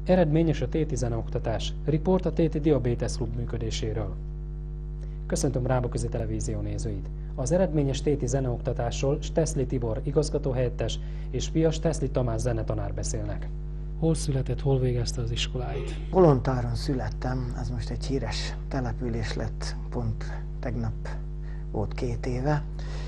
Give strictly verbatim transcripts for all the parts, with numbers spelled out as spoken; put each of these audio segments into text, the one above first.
Eredményes a téti zeneoktatás. Riport a Téti Diabétesz Klub működéséről. Köszöntöm Rábaközi Televízió nézőit! Az eredményes téti zeneoktatásról Steszli Tibor igazgatóhelyettes és fia Steszli Tamás zenetanár beszélnek. Hol született, hol végezte az iskoláit? Kolontáron születtem, ez most egy híres település lett, pont tegnap volt két éve.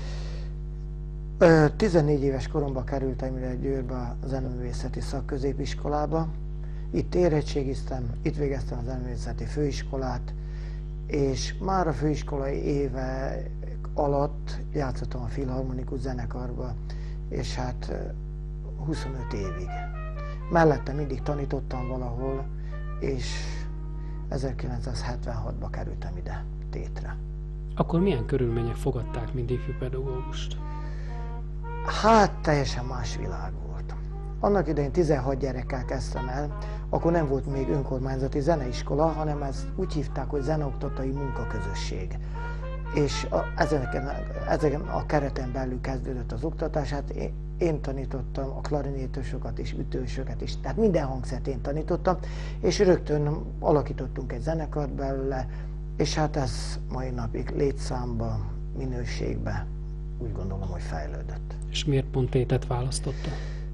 tizennégy éves koromban kerültem ide Győrbe a zeneművészeti szakközépiskolába. Itt érettségiztem, itt végeztem a zeneművészeti főiskolát, és már a főiskolai éve alatt játszottam a filharmonikus zenekarba, és hát huszonöt évig. Mellette mindig tanítottam valahol, és ezerkilencszázhetvenhatban kerültem ide Tétre. Akkor milyen körülmények fogadták, mint ifjú pedagógust? Hát teljesen más világ volt. Annak idején tizenhat gyerekkel kezdtem el, akkor nem volt még önkormányzati zeneiskola, hanem ezt úgy hívták, hogy zeneoktatói munkaközösség. És a, ezeken, ezeken a kereten belül kezdődött az oktatás. Hát én, én tanítottam a klarinétosokat és ütősöket is, tehát minden hangszert én tanítottam, és rögtön alakítottunk egy zenekart belőle, és hát ez mai napig létszámba, minőségbe úgy gondolom, hogy fejlődött. És miért pont Tétet választotta?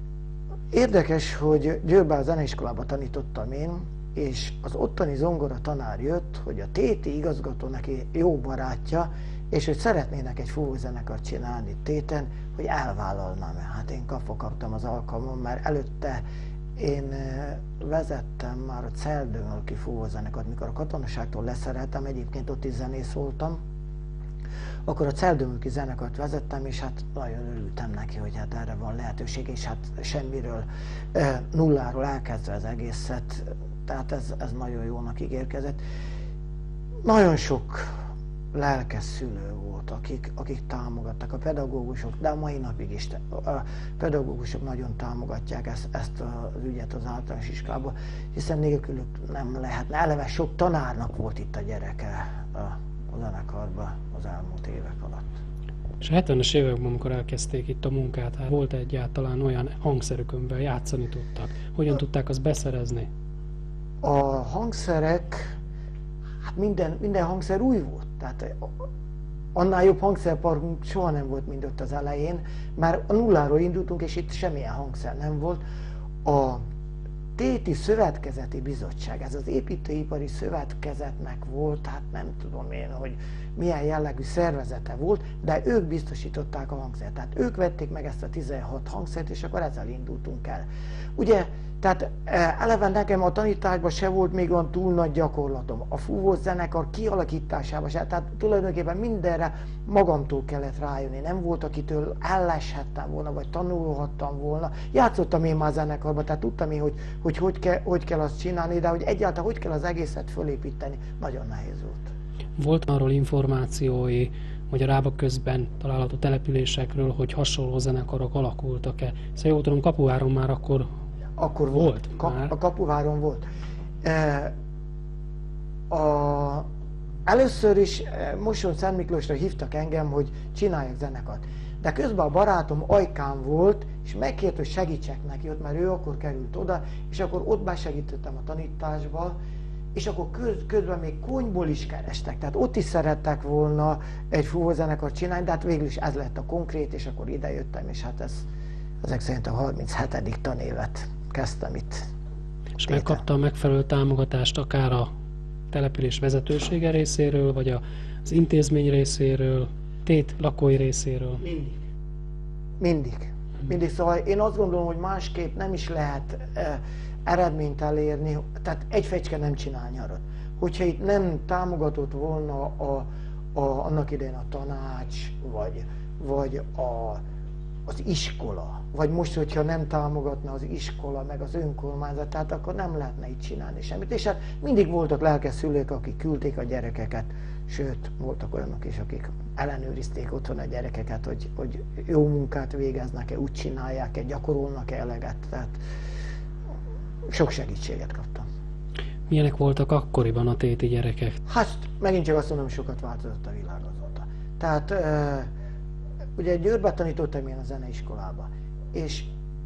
Érdekes, hogy Győrbe a zeneiskolába tanítottam én, és az ottani zongora tanár jött, hogy a téti igazgató neki jó barátja, és hogy szeretnének egy fúvózenekart csinálni Téten, hogy elvállalnám-e. Hát én kapva kaptam az alkalmon, mert előtte én vezettem már a Celdőmölki fúvózenekart, mikor a katonaságtól leszereltem, egyébként ott is zenész voltam, akkor a Celdőmölki zenekart vezettem, és hát nagyon örültem neki, hogy hát erre van lehetőség, és hát semmiről, nulláról elkezdve az egészet, tehát ez, ez nagyon jónak ígérkezett. Nagyon sok lelkes szülő volt, akik, akik támogattak, a pedagógusok, de a mai napig is a pedagógusok nagyon támogatják ezt, ezt az ügyet az általános iskolában, hiszen nélkülük nem lehetne. Eleve sok tanárnak volt itt a gyereke a, a zenekarban az elmúlt évek alatt. És a hetvenes években, amikor elkezdték itt a munkát, hát volt egyáltalán olyan hangszerük, amivel játszani tudtak? Hogyan tudták azt beszerezni? A hangszerek, hát minden, minden hangszer új volt, tehát annál jobb hangszerparkunk soha nem volt, mint ott az elején, mert a nulláról indultunk, és itt semmilyen hangszer nem volt. A Téti Szövetkezeti Bizottság, ez az építőipari szövetkezetnek volt, hát nem tudom én, hogy milyen jellegű szervezete volt, de ők biztosították a hangszert. Tehát ők vették meg ezt a tizenhat hangszert, és akkor ezzel indultunk el. Ugye, tehát eleve nekem a tanításban se volt még olyan túl nagy gyakorlatom. A fúvós zenekar kialakításában se, tehát tulajdonképpen mindenre magamtól kellett rájönni. Nem volt, akitől elleshettem volna, vagy tanulhattam volna. Játszottam én már zenekarban, tehát tudtam én, hogy hogy, hogy, kell, hogy kell azt csinálni, de hogy egyáltalán hogy kell az egészet fölépíteni, nagyon nehéz volt. Volt arról információi, hogy a Rábaközben található településekről, hogy hasonló zenekarok alakultak-e? Szóval jól tudom, Kapuváron már akkor Akkor volt. volt Kap, már. A Kapuváron volt. E, a, először is Mosón-Szent Miklósra hívtak engem, hogy csináljak zenekart. De közben a barátom Ajkán volt, és megkért, hogy segítsek neki ott, mert ő akkor került oda, és akkor ott besegítettem a tanításba, és akkor köz, közben még Konyból is kerestek, tehát ott is szerettek volna egy fúvózenekart csinálni, de hát végül is ez lett a konkrét, és akkor ide jöttem, és hát ez ezek szerint a harminchetedik tanévet kezdtem itt. És Téten. Megkapta a megfelelő támogatást akár a település vezetősége részéről, vagy az intézmény részéről, Tét lakói részéről? Mindig. Mindig. Mindig. Szóval én azt gondolom, hogy másképp nem is lehet eh, eredményt elérni, tehát egy fecske nem csinál nyarat. Hogyha itt nem támogatott volna a, a, annak idején a tanács, vagy, vagy a, az iskola, vagy most, hogyha nem támogatna az iskola, meg az önkormányzat, tehát akkor nem lehetne itt csinálni semmit. És hát mindig voltak lelkes szülők, akik küldték a gyerekeket, sőt, voltak olyanok is, akik ellenőrizték otthon a gyerekeket, hogy, hogy jó munkát végeznek-e, úgy csinálják-e, gyakorolnak-e eleget, tehát sok segítséget kaptam. Milyenek voltak akkoriban a téti gyerekek? Hát megint csak azt mondom, sokat változott a világ azóta. Tehát uh, ugye Győrbe tanítottam én a zeneiskolába, és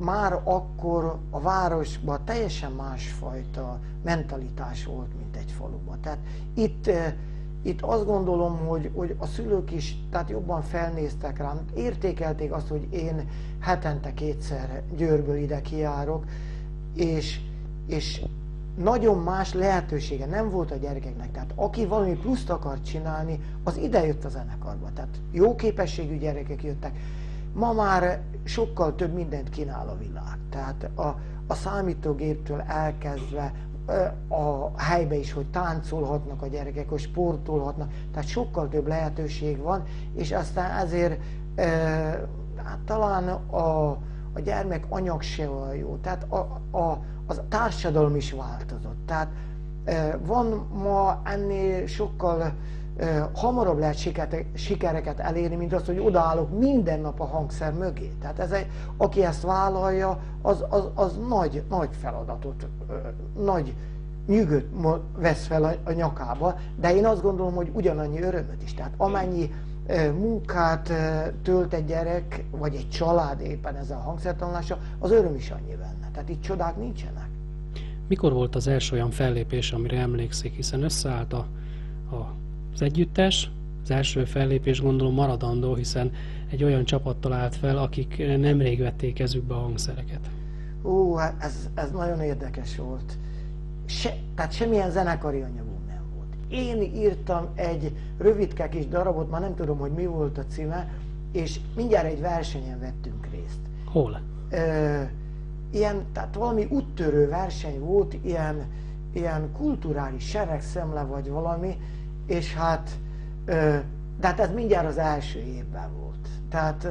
már akkor a városban teljesen másfajta mentalitás volt, mint egy faluban. Tehát itt, itt azt gondolom, hogy, hogy a szülők is tehát jobban felnéztek rám, értékelték azt, hogy én hetente kétszer Győrből ide kijárok, és, és nagyon más lehetősége nem volt a gyerekeknek. Tehát aki valami pluszt akart csinálni, az ide jött a zenekarba. Tehát jó képességű gyerekek jöttek. Ma már sokkal több mindent kínál a világ. Tehát a, a számítógéptől elkezdve a helybe is, hogy táncolhatnak a gyerekek, hogy sportolhatnak. Tehát sokkal több lehetőség van, és aztán ezért e, hát talán a, a gyermek anyag se olyan jó. Tehát a, a, a társadalom is változott. Tehát e, van ma ennél sokkal hamarabb lehet sikereket elérni, mint az, hogy odaállok minden nap a hangszer mögé. Tehát ez egy, aki ezt vállalja, az, az, az nagy, nagy feladatot, nagy nyűgöt vesz fel a, a nyakába, de én azt gondolom, hogy ugyanannyi örömöt is. Tehát amennyi munkát tölt egy gyerek, vagy egy család éppen ezzel a hangszertanulással, az öröm is annyi benne. Tehát itt csodák nincsenek. Mikor volt az első olyan fellépés, amire emlékszik, hiszen összeállt a, a az együttes, az első fellépés gondolom maradandó, hiszen egy olyan csapattal állt fel, akik nemrég vették kezükbe a hangszereket. Ó, ez, ez nagyon érdekes volt. Se, tehát semmilyen zenekari anyagunk nem volt. Én írtam egy rövidke kis darabot, már nem tudom, hogy mi volt a címe, és mindjárt egy versenyen vettünk részt. Hol? Ö, ilyen, tehát valami úttörő verseny volt, ilyen, ilyen kulturális seregszemle vagy valami, és hát, de hát ez mindjárt az első évben volt. Tehát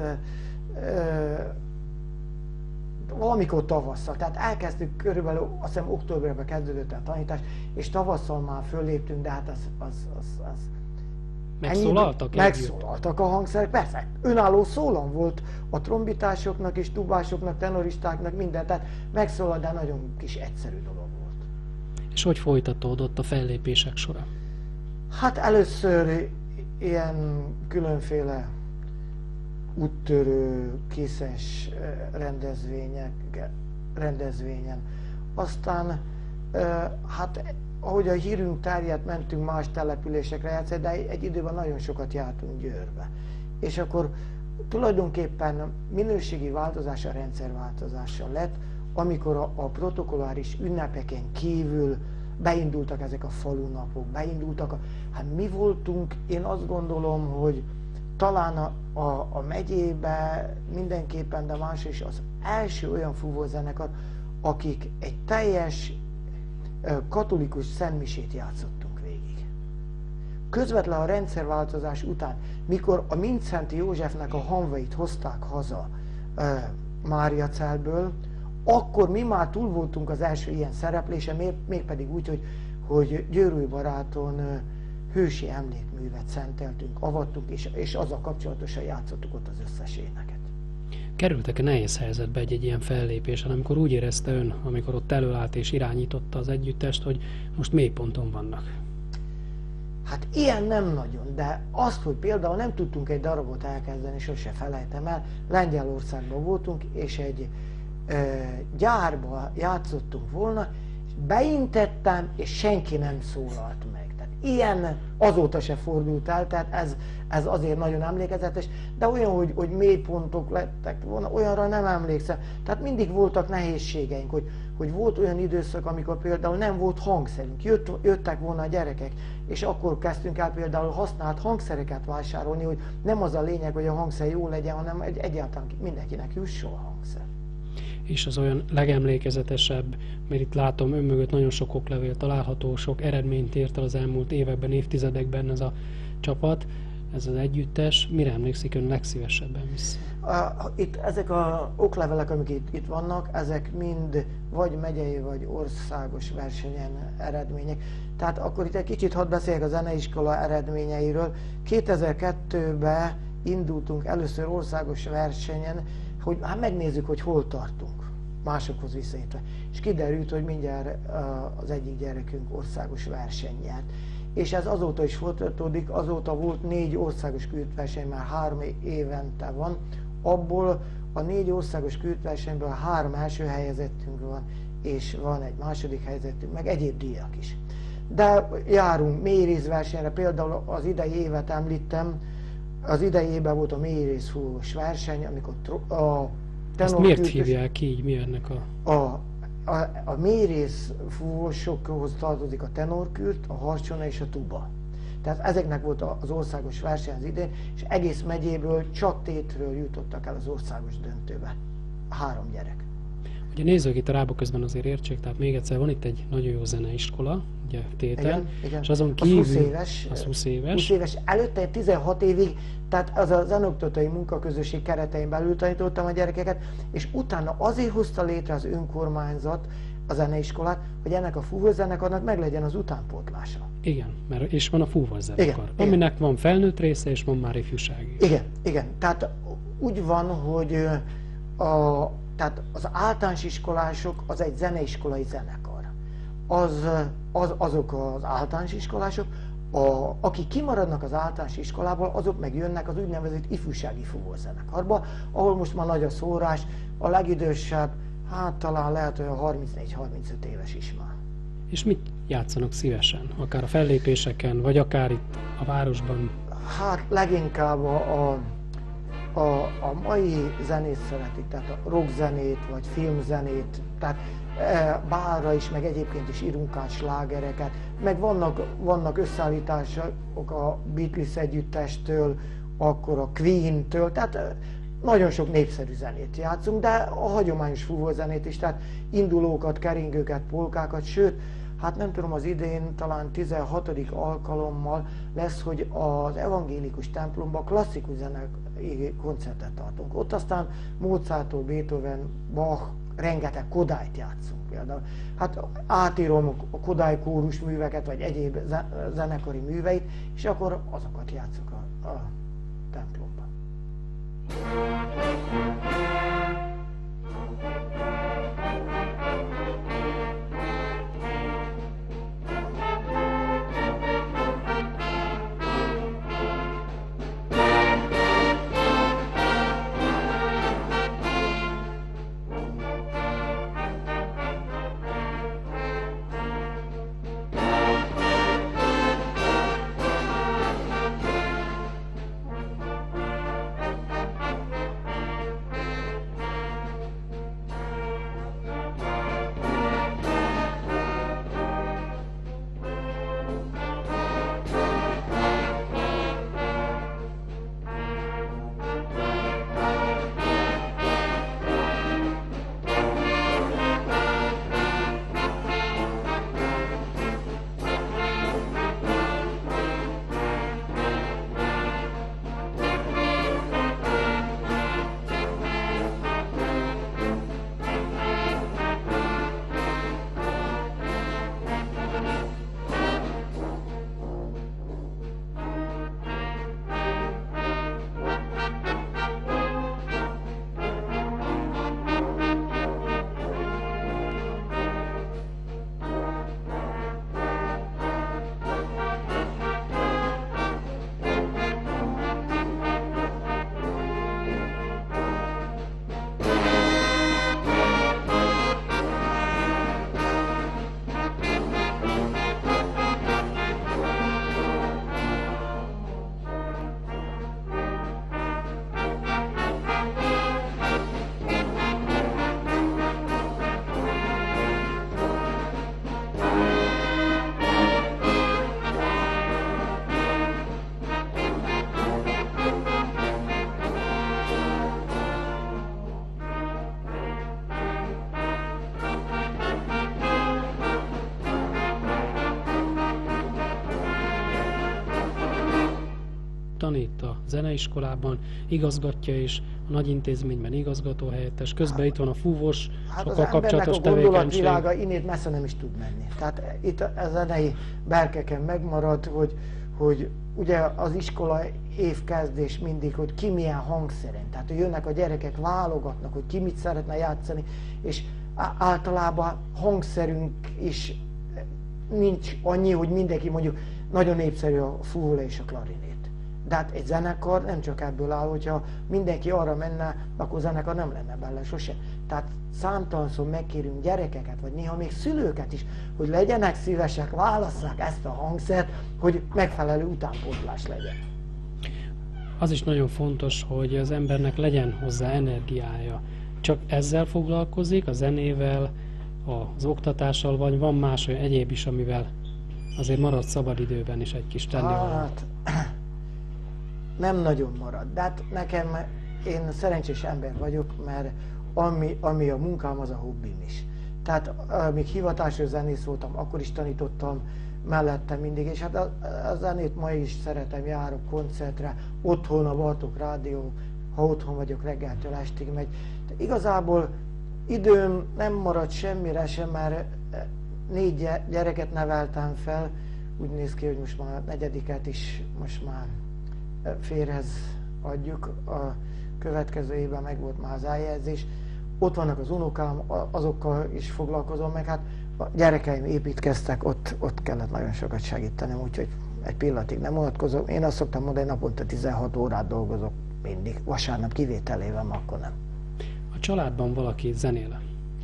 valamikor tavasszal, tehát elkezdtük körülbelül, azt hiszem októberben kezdődött a tanítás, és tavasszal már fölléptünk, de hát az... az, az, az megszólaltak? Megszólaltak a hangszerek, persze, önálló szólam volt a trombitásoknak és tubásoknak, tenoristáknak, minden, tehát megszólalt, de nagyon kis egyszerű dolog volt. És hogy folytatódott a fellépések sora? Hát először ilyen különféle úttörő, készes rendezvények, rendezvényen. Aztán, hát ahogy a hírünk terjedt, mentünk más településekre játszani, de egy időben nagyon sokat jártunk Győrbe. És akkor tulajdonképpen minőségi változása, rendszerváltozása lett, amikor a, a protokolláris ünnepeken kívül beindultak ezek a falunapok, beindultak a... Hát mi voltunk, én azt gondolom, hogy talán a, a, a megyébe mindenképpen, de más is az első olyan fúvózenekar, akik egy teljes katolikus szentmisét játszottunk végig. Közvetlen a rendszerváltozás után, mikor a Mindszenty Józsefnek a hamvait hozták haza e, Máriacelből, akkor mi már túl voltunk az első ilyen szereplése, mégpedig úgy, hogy, hogy Győrújbaráton hősi emlékművet szenteltünk, avattunk, és, és azzal kapcsolatosan játszottuk ott az összes éneket. Kerültek-e nehéz helyzetbe egy-egy ilyen fellépésen, amikor úgy érezte ön, amikor ott előállt és irányította az együttest, hogy most mélyponton vannak? Hát ilyen nem nagyon, de azt, hogy például nem tudtunk egy darabot elkezdeni, sose felejtem el, Lengyelországban voltunk, és egy gyárba játszottunk volna, és beintettem, és senki nem szólalt meg. Tehát ilyen azóta se fordult el, tehát ez, ez azért nagyon emlékezetes, de olyan, hogy, hogy mélypontok lettek volna, olyanra nem emlékszem. Tehát mindig voltak nehézségeink, hogy, hogy volt olyan időszak, amikor például nem volt hangszerünk, Jött, jöttek volna a gyerekek, és akkor kezdtünk el például használt hangszereket vásárolni, hogy nem az a lényeg, hogy a hangszer jó legyen, hanem egy, egyáltalán mindenkinek jusson a hangszer. És az olyan legemlékezetesebb, mert itt látom ön mögött nagyon sok oklevél található, sok eredményt ért el az elmúlt években, évtizedekben ez a csapat, ez az együttes. Mire emlékszik ön legszívesebben vissza? Itt ezek az oklevelek, amik itt, itt vannak, ezek mind vagy megyei, vagy országos versenyen eredmények. Tehát akkor itt egy kicsit hadd beszéljek a zeneiskola eredményeiről. kétezer-kettőben indultunk először országos versenyen, hogy hát megnézzük, hogy hol tartunk, másokhoz visszaértve. És kiderült, hogy mindjárt az egyik gyerekünk országos verseny nyert. És ez azóta is folytatódik, azóta volt négy országos küldverseny, már három évente van, abból a négy országos kürtversenyből három első helyezettünk van, és van egy második helyezettünk, meg egyéb díjak is. De járunk mélyrészversenyre, például az idei évet említem, az idei évben volt a mélyrészfúvós verseny, amikor a Ezt miért hívják így? Mi ennek a... A, a, a mélyrészfúvósokhoz tartozik a tenorkürt, a harcsona és a tuba. Tehát ezeknek volt az országos verseny az idén, és egész megyéből csak tétről jutottak el az országos döntőbe. Három gyerek. Ugye nézzük itt a Rába közben azért értsék, tehát még egyszer van itt egy nagyon jó zeneiskola, ugye Téten, igen, igen. és azon kívül... Az húsz éves. Az húsz éves. húsz éves. Előtte tizenhat évig, tehát az a zenoktatói munkaközösség keretein belül tanítottam a gyerekeket, és utána azért hozta létre az önkormányzat a zeneiskolát, hogy ennek a fúvózenekarnak meg legyen az utánpótlása. Igen, mert és van a fúvózenekar, igen, aminek igen. van felnőtt része, és van már ifjúsági. Igen, igen. Tehát úgy van, hogy a, tehát az általános iskolások az egy zeneiskolai zenekar. Az, az, azok az általános iskolások, a, akik kimaradnak az általános iskolából, azok meg jönnek az úgynevezett ifjúsági fúvózenekarba, ahol most már nagy a szórás, a legidősebb, hát talán lehet olyan harmincnégy-harmincöt éves is már. És mit játszanak szívesen? Akár a fellépéseken, vagy akár itt a városban? Hát leginkább a, a, a mai zenét szeretik, tehát a rockzenét, vagy filmzenét, tehát e, bárra is, meg egyébként is írunk át slágereket, meg vannak, vannak összeállítások a Beatles együttestől, akkor a Queen-től, tehát nagyon sok népszerű zenét játszunk, de a hagyományos fúvózenét is, tehát indulókat, keringőket, polkákat, sőt, hát nem tudom, az idén talán tizenhatodik alkalommal lesz, hogy az evangélikus templomban klasszikus zenei koncertet tartunk. Ott aztán Mozarttól, Beethoven, Bach, rengeteg Kodályt játszunk például. Hát átírom a Kodály kórus műveket, vagy egyéb zenekari műveit, és akkor azokat játszok a, a templomban. Tanít a zeneiskolában, igazgatja is, a nagy intézményben igazgatóhelyettes, közben itt van a fúvós, hát sokkal kapcsolatos a tevékenység. gondolatvilága innét messze nem is tud menni. Tehát itt a zenei berkeken megmarad, hogy, hogy ugye az iskola évkezdés mindig, hogy ki milyen hangszeren. Tehát hogy jönnek a gyerekek, válogatnak, hogy ki mit szeretne játszani, és általában hangszerünk is nincs annyi, hogy mindenki mondjuk nagyon népszerű a fúvóla és a klarinét. De hát egy zenekar nem csak ebből áll, hogyha mindenki arra menne, akkor zenekar nem lenne bele sose. Tehát számtalanszor megkérünk gyerekeket, vagy néha még szülőket is, hogy legyenek szívesek, válasszák ezt a hangszert, hogy megfelelő utánpótlás legyen. Az is nagyon fontos, hogy az embernek legyen hozzá energiája. Csak ezzel foglalkozik, a zenével, az oktatással, vagy van más olyan egyéb is, amivel azért marad szabadidőben is egy kis tennivaló? Hát, nem nagyon marad. De hát nekem, én szerencsés ember vagyok, mert ami, ami a munkám, az a hobbim is. Tehát amíg hivatásos zenész voltam, akkor is tanítottam mellette mindig, és hát a, a zenét ma is szeretem, járok koncertre, otthon a Bartók Rádió, ha otthon vagyok, reggeltől estig megy. De igazából időm nem marad semmire sem, mert négy gyereket neveltem fel, úgy néz ki, hogy most már a negyediket is most már férhez adjuk, a következő évben meg volt már az eljegyzés. Ott vannak az unokám, azokkal is foglalkozom, meg hát a gyerekeim építkeztek, ott, ott kellett nagyon sokat segítenem, úgyhogy egy pillanatig nem unatkozom. Én azt szoktam mondani, naponta tizenhat órát dolgozok mindig, vasárnap kivételével, akkor nem. A családban valaki zenél?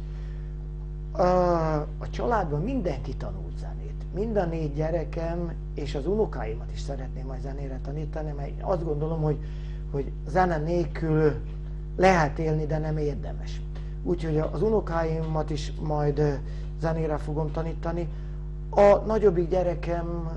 A, a családban mindenki tanult zenét. Mind a négy gyerekem és az unokáimat is szeretném majd zenére tanítani, mert azt gondolom, hogy, hogy zene nélkül lehet élni, de nem érdemes. Úgyhogy az unokáimat is majd zenére fogom tanítani. A nagyobbik gyerekem,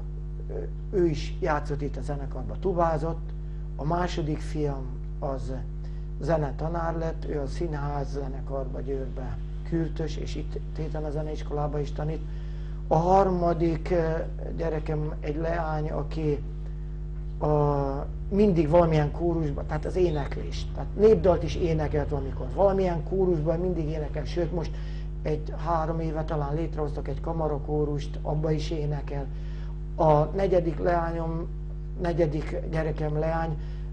ő is játszott itt a zenekarban, tubázott. A második fiam az zenetanár lett, ő a színház zenekarba Győrbe kürtös, és itt téten a zeneiskolába is tanít. A harmadik gyerekem egy leány, aki a, mindig valamilyen kórusban, tehát az éneklés, tehát népdalt is énekelt valamikor, valamilyen kórusban mindig énekel, sőt most egy három éve talán létrehoztak egy kamarakórust, abba is énekel. A negyedik leányom, negyedik gyerekem leány,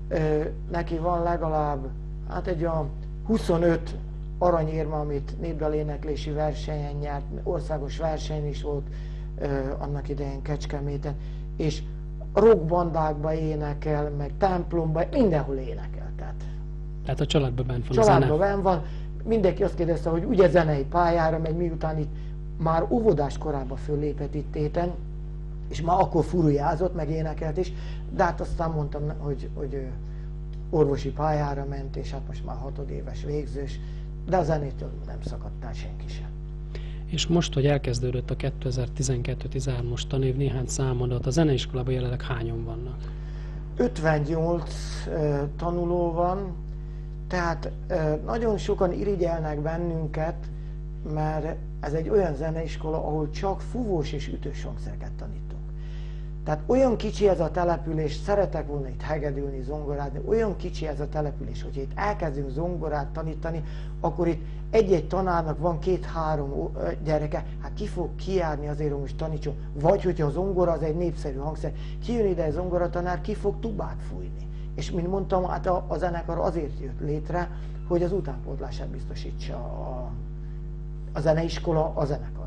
neki van legalább hát egy olyan huszonöt aranyérme, amit népdaléneklési versenyen nyert, országos verseny is volt annak idején Kecskeméten, és rockbandákba énekel, meg templomba, mindenhol énekel. Tehát, tehát a családban bent van családban a zene? bent van. Mindenki azt kérdezte, hogy ugye zenei pályára megy, miután itt már óvodás korában föllépett itt téten, és már akkor furujázott, meg énekelt is, de hát aztán mondtam, hogy, hogy orvosi pályára ment, és hát most már hatodéves végzős, de a zenétől nem szakadt el senki sem. És most, hogy elkezdődött a kétezer-tizenkettő tizenhárom-as tanév, néhány számadat, a zeneiskolában jelenleg hányan vannak? ötvennyolc uh, tanuló van, tehát uh, nagyon sokan irigyelnek bennünket, mert ez egy olyan zeneiskola, ahol csak fúvós és ütős hangszereket tanítunk. Tehát olyan kicsi ez a település, szeretek volna itt hegedülni, zongorázni, olyan kicsi ez a település, hogyha itt elkezdünk zongorát tanítani, akkor itt egy-egy tanárnak van két-három gyereke, hát ki fog kijárni azért, hogy most tanítson. Vagy hogyha a zongora az egy népszerű hangszer, kijön ide egy zongoratanár, ki fog tubát fújni. És mint mondtam, hát a, a zenekar azért jött létre, hogy az utánpótlását biztosítsa a, a zeneiskola a zenekarnak.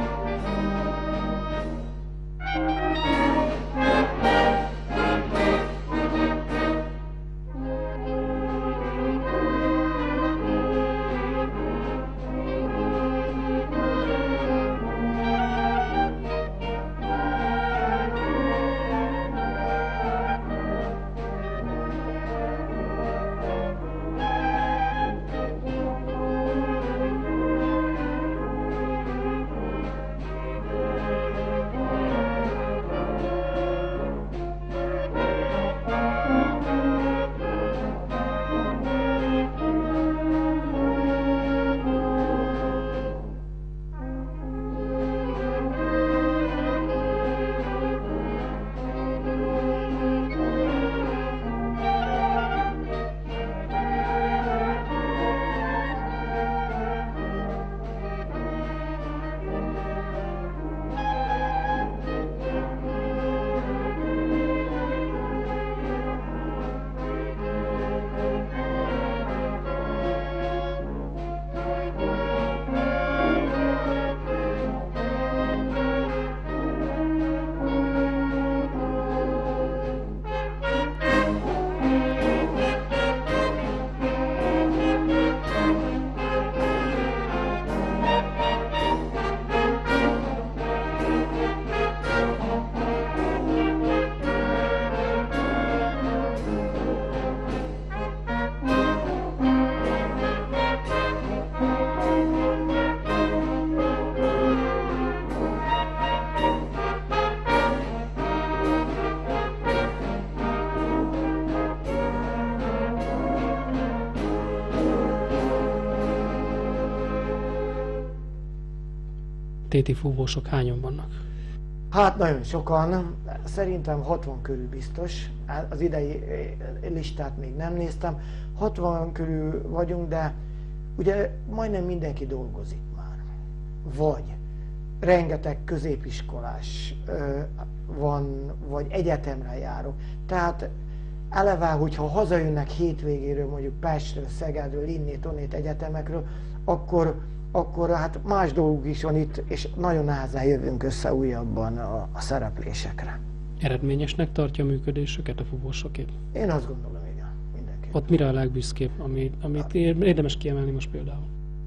Téti fúvósok hányan vannak? Hát nagyon sokan, szerintem hatvan körül biztos, az idei listát még nem néztem, hatvan körül vagyunk, de ugye majdnem mindenki dolgozik már. Vagy rengeteg középiskolás van, vagy egyetemre járok. Tehát eleve, hogyha hazajönnek hétvégéről, mondjuk Pestről, Szegedről, innét, onnét egyetemekről, akkor akkor hát más dolguk is van itt, és nagyon nehezen jövünk össze újabban a, a szereplésekre. Eredményesnek tartja a működésüket a fúvósokét? Én azt gondolom, igen, mindenki. Ott mire a legbüszkébb, amit, amit érdemes kiemelni most például?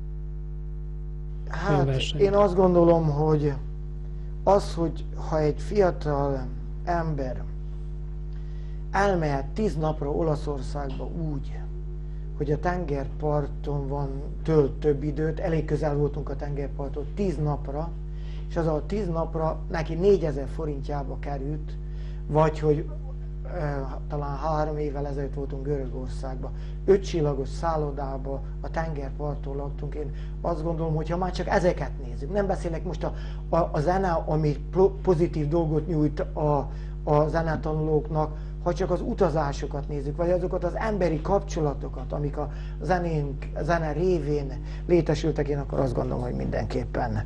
Hát én azt gondolom, hogy az, hogy ha egy fiatal ember elmehet tíz napra Olaszországba úgy, hogy a tengerparton van, tölt több időt, elég közel voltunk a tengerparton tíz napra, és az a tíz napra neki négyezer forintjába került, vagy hogy e, talán három évvel ezelőtt voltunk Görögországban, ötcsillagos szállodába, a tengerparton laktunk. Én azt gondolom, hogy ha már csak ezeket nézzük, nem beszélek most a, a, a zene, ami pozitív dolgot nyújt a, a zenetanulóknak, ha csak az utazásokat nézzük, vagy azokat az emberi kapcsolatokat, amik a zenénk, a zene révén létesültek, én akkor azt gondolom, hogy mindenképpen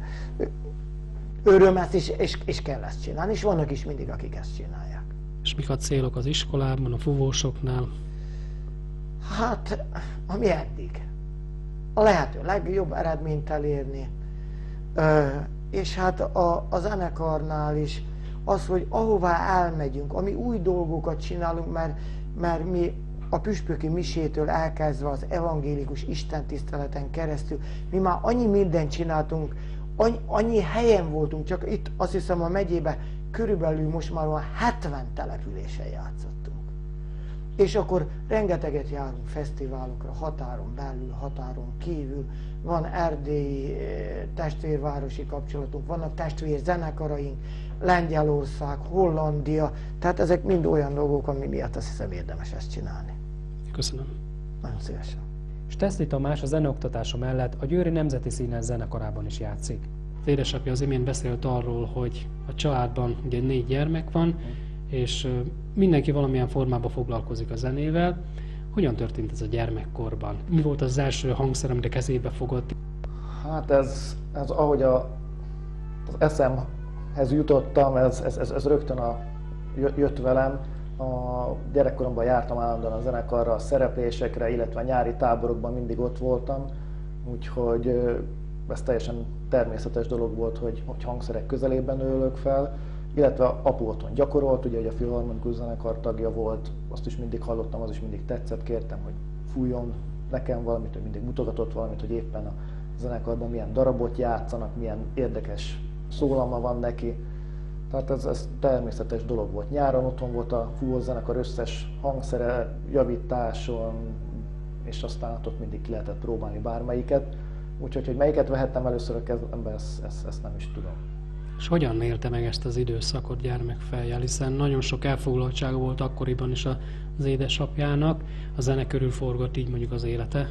örömet és, és, és kell ezt csinálni, és vannak is mindig, akik ezt csinálják. És mik a célok az iskolában, a fúvósoknál? Hát, ami eddig. A lehető legjobb eredményt elérni, és hát a, a zenekarnál is az, hogy ahová elmegyünk, ami új dolgokat csinálunk, mert, mert mi a püspöki misétől elkezdve az evangélikus istentiszteleten keresztül, mi már annyi mindent csináltunk, annyi, annyi helyen voltunk, csak itt azt hiszem a megyében körülbelül most már olyan hetven településen játszottunk. És akkor rengeteget járunk fesztiválokra, határon belül, határon kívül, van erdélyi testvérvárosi kapcsolatunk, vannak testvér zenekaraink, Lengyelország, Hollandia, tehát ezek mind olyan dolgok, ami miatt azt hiszem érdemes ezt csinálni. Köszönöm. Nagyon szívesen. Steszli Tamás a zeneoktatása mellett a Győri Nemzeti Színes zenekarában is játszik. Az édesapja az imént beszélt arról, hogy a családban ugye négy gyermek van, és mindenki valamilyen formában foglalkozik a zenével. Hogyan történt ez a gyermekkorban? Mi volt az első hangszer, amit a kezébe fogott? Hát ez, ez ahogy a, az eszemhez jutottam, ez, ez, ez, ez rögtön a, jött velem. A gyerekkoromban jártam állandóan a zenekarra, a szereplésekre, illetve a nyári táborokban mindig ott voltam. Úgyhogy ez teljesen természetes dolog volt, hogy, hogy hangszerek közelében ülök fel, illetve apu otthon gyakorolt, ugye, hogy a filharmonikus zenekar tagja volt, azt is mindig hallottam, az is mindig tetszett, kértem, hogy fújjon nekem valamit, hogy mindig mutogatott valamit, hogy éppen a zenekarban milyen darabot játszanak, milyen érdekes szólama van neki. Tehát ez, ez természetes dolog volt. Nyáron otthon volt a Fúvós zenekar összes hangszere, javításon, és aztán ott mindig ki lehetett próbálni bármelyiket. Úgyhogy, hogy melyiket vehettem először a kezembe, ezt, ezt, ezt nem is tudom. És hogyan élte meg ezt az időszakot gyermekfejjel, hiszen nagyon sok elfoglaltsága volt akkoriban is az édesapjának, a zene körül forgott így mondjuk az élete?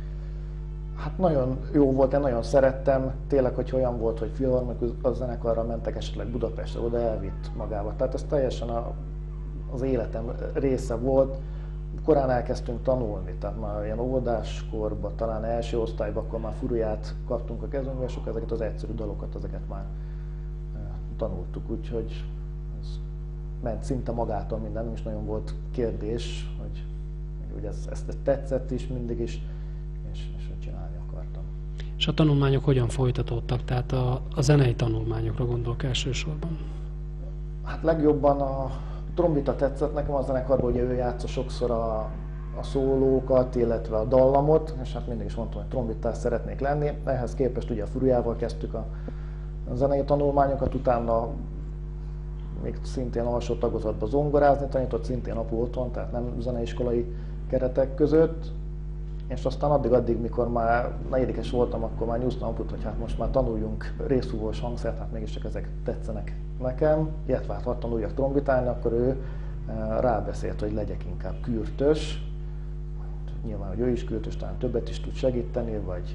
Hát nagyon jó volt, én nagyon szerettem, tényleg, hogy olyan volt, hogy filharmonikus zenekarra mentek esetleg Budapestre, oda elvitt magával. Tehát ez teljesen a, az életem része volt. Korán elkezdtünk tanulni, tehát már ilyen óvodáskorban, talán első osztályban, akkor már furuját kaptunk a kezünkbe, és akkor ezeket az egyszerű dalokat, ezeket már tanultuk, úgyhogy ez ment szinte magától minden, nem is nagyon volt kérdés, hogy, hogy ez, ezt, ezt tetszett is mindig is, és, és csinálni akartam. És a tanulmányok hogyan folytatódtak? Tehát a, a zenei tanulmányokra gondolok elsősorban. Hát legjobban a trombita tetszett nekem a zenekarban, hogy ő játsza sokszor a, a szólókat, illetve a dallamot, és hát mindig is mondtam, hogy trombitás szeretnék lenni. Ehhez képest ugye a furujával kezdtük a a zenei tanulmányokat, utána még szintén alsó tagozatban zongorázni tanított, szintén apu otthon, tehát nem zeneiskolai keretek között. És aztán addig-addig, mikor már negyedikes voltam, akkor már nyúztam aput, hogy hát most már tanuljunk részfúvós hangszert, hát mégiscsak ezek tetszenek nekem, illetve hát ha tanuljak trombitálni, akkor ő rábeszélt, hogy legyek inkább kürtös. Nyilván, hogy ő is kürtös, talán többet is tud segíteni, vagy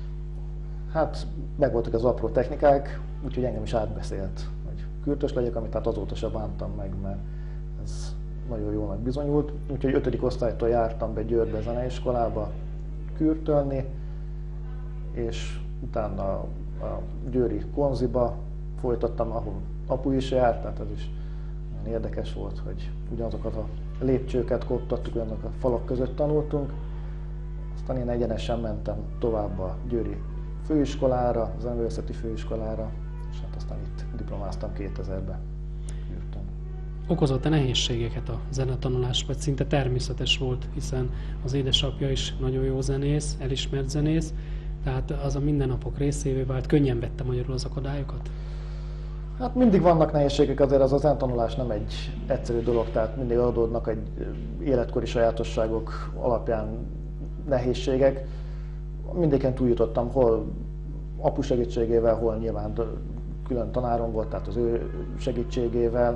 hát megvoltak az apró technikák, úgyhogy engem is átbeszélt, hogy kürtös legyek, amit hát azóta sem bántam meg, mert ez nagyon jónak bizonyult. Úgyhogy ötödik osztálytól jártam be Győrbe zeneiskolába kürtölni, és utána a győri konziba folytattam, ahol apu is járt, tehát ez is nagyon érdekes volt, hogy ugyanazokat a lépcsőket koptattuk, olyanok a falak között tanultunk. Aztán én egyenesen mentem tovább a győri főiskolára, a zeneművészeti főiskolára, és hát aztán itt diplomáztam kétezerben. Jöttem. Okozott-e nehézségeket a zenetanulás, vagy szinte természetes volt, hiszen az édesapja is nagyon jó zenész, elismert zenész, tehát az a mindennapok részévé vált, könnyen vette magyarul az akadályokat? Hát mindig vannak nehézségek, azért az a zenetanulás nem egy egyszerű dolog, tehát mindig adódnak egy életkori sajátosságok alapján nehézségek. Mindéken túljutottam, hol apu segítségével, hol nyilván külön tanárom volt, tehát az ő segítségével.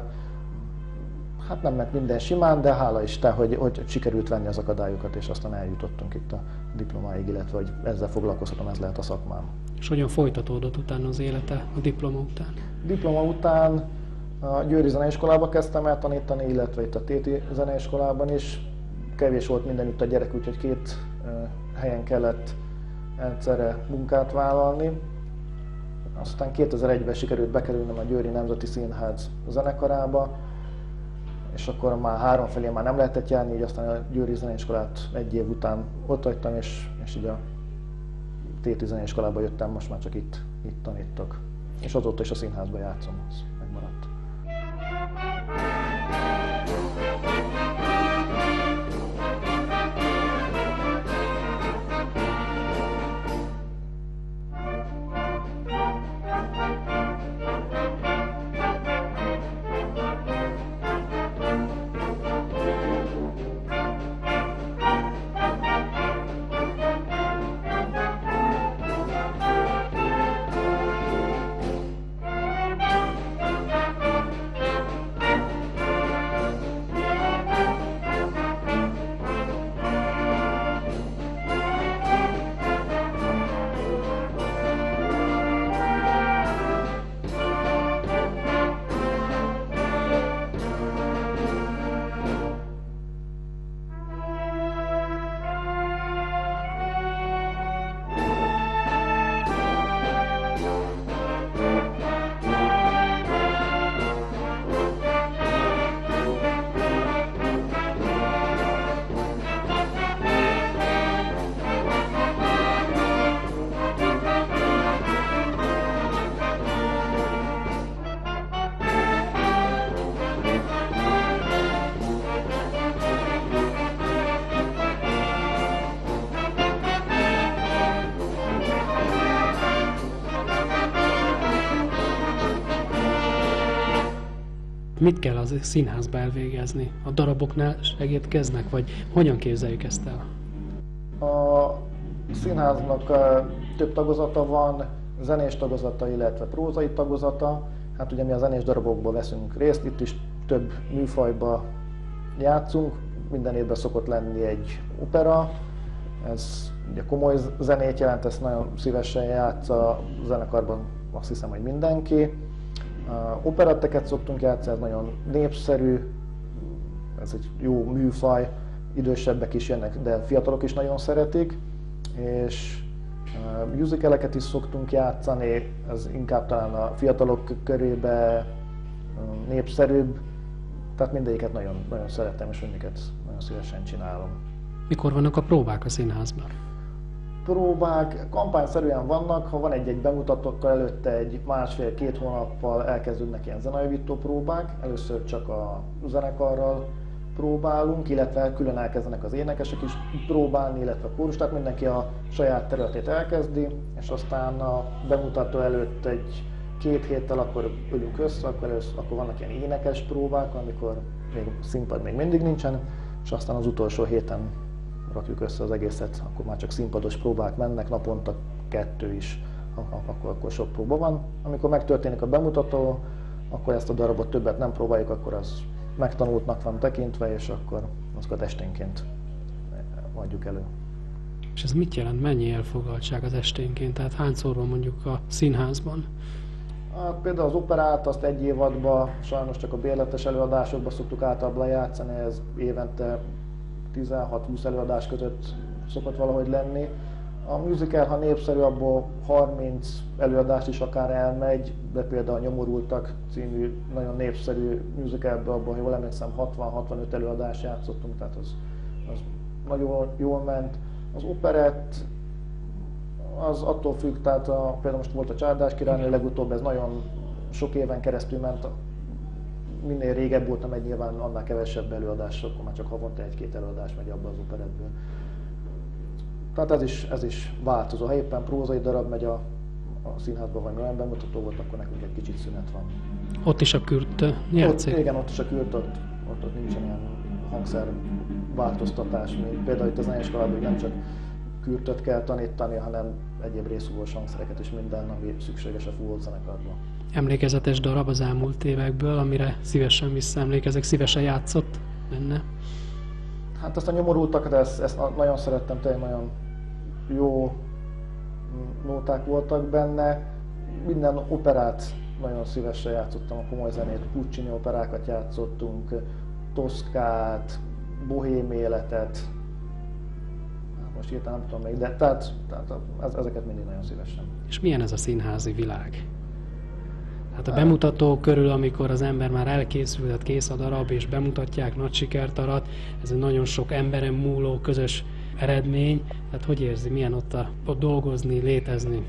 Hát nem ment minden simán, de hála Isten, hogy, hogy sikerült venni az akadályokat, és aztán eljutottunk itt a diplomáig, illetve hogy ezzel foglalkozhatom, ez lehet a szakmám. És hogyan folytatódott utána az élete a diploma után? Diploma után a Győri Zeneiskolába kezdtem el tanítani, illetve itt a Téti Zeneiskolában is. Kevés volt mindenütt a gyerek, úgyhogy két helyen kellett egyszerre munkát vállalni. Aztán kétezer-egyben sikerült bekerülnöm a Győri Nemzeti Színház zenekarába, és akkor már háromfelé már nem lehetett járni, így aztán a Győri Zeneiskolát egy év után ott hagytam, és, és így a Téti Zeneiskolába jöttem, most már csak itt, itt tanítok. És azóta is a színházban játszom, ez megmaradt. Mit kell az színházba elvégezni? A daraboknál segítkeznek, vagy hogyan képzeljük ezt el? A színháznak több tagozata van, zenés tagozata, illetve prózai tagozata. Hát ugye mi a zenés darabokból veszünk részt, itt is több műfajba játszunk. Minden évben szokott lenni egy opera, ez ugye komoly zenét jelent, ezt nagyon szívesen játsza a zenekarban, azt hiszem, hogy mindenki. Operetteket szoktunk játszani, ez nagyon népszerű, ez egy jó műfaj, idősebbek is jönnek, de fiatalok is nagyon szeretik. És musicaleket is szoktunk játszani, ez inkább talán a fiatalok körébe népszerűbb, tehát mindegyiket nagyon, nagyon szeretem, és mindiket nagyon szívesen csinálom. Mikor vannak a próbák a színházban? Próbák kampányszerűen vannak, ha van egy-egy bemutatókkal előtte egy másfél-két hónappal elkezdődnek ilyen zenejavító próbák, először csak a zenekarral próbálunk, illetve külön elkezdenek az énekesek is próbálni, illetve a kórus, tehát mindenki a saját területét elkezdi, és aztán a bemutató előtt egy két héttel akkor ülünk össze, akkor, először, akkor vannak ilyen énekes próbák, amikor még színpad még mindig nincsen, és aztán az utolsó héten rakjuk össze az egészet, akkor már csak színpados próbák mennek, naponta kettő is, akkor, akkor sok próba van. Amikor megtörténik a bemutató, akkor ezt a darabot többet nem próbáljuk, akkor az megtanultnak van tekintve, és akkor azokat esténként adjuk elő. És ez mit jelent? Mennyi elfoglaltság az esténként? Tehát hányszor van mondjuk a színházban? Hát például az operát azt egy évadban, sajnos csak a bérletes előadásokban szoktuk általában játszani, ez évente tizenhat-húsz előadás között szokott valahogy lenni. A musical, ha népszerű, abból harminc előadás is akár elmegy, de például a Nyomorultak című nagyon népszerű musicalből, abban jól emlékszem hatvan-hatvanöt előadást játszottunk, tehát az, az nagyon jól ment. Az operett az attól függ, tehát a, például most volt a Csárdás királynő, legutóbb ez nagyon sok éven keresztül ment, minél régebb voltam egy nyilván annál kevesebb előadás, akkor már csak havonta egy-két előadás megy abba az operettből. Tehát ez is, ez is változó. Ha éppen prózai darab megy a, a színházban, vagy olyan bemutató volt, akkor nekünk egy kicsit szünet van. Ott is a kürt játszik? Ott, igen, ott is a kürt, ott, ott, ott nincsen ilyen hangszer változtatás. Még például itt az zeneiskolában nem csak kürtöt kell tanítani, hanem egyéb részúvós hangszereket is, minden, ami szükséges a full zenekarban. Emlékezetes darab az elmúlt évekből, amire szívesen visszaemlékezek, szívesen játszott benne? Hát azt a Nyomorultakat, ezt, ezt nagyon szerettem, tényleg nagyon jó nóták voltak benne. Minden operát nagyon szívesen játszottam, a komoly zenét, Puccini operákat játszottunk, Toszkát, Bohém életet, most hirtelen nem tudom még, de tehát, tehát ezeket mindig nagyon szívesen. És milyen ez a színházi világ? Hát a bemutató körül, amikor az ember már elkészült, hát kész a darab, és bemutatják, nagy sikert arat, ez egy nagyon sok emberen múló közös eredmény. Tehát hogy érzi, milyen ott, a, ott dolgozni, létezni?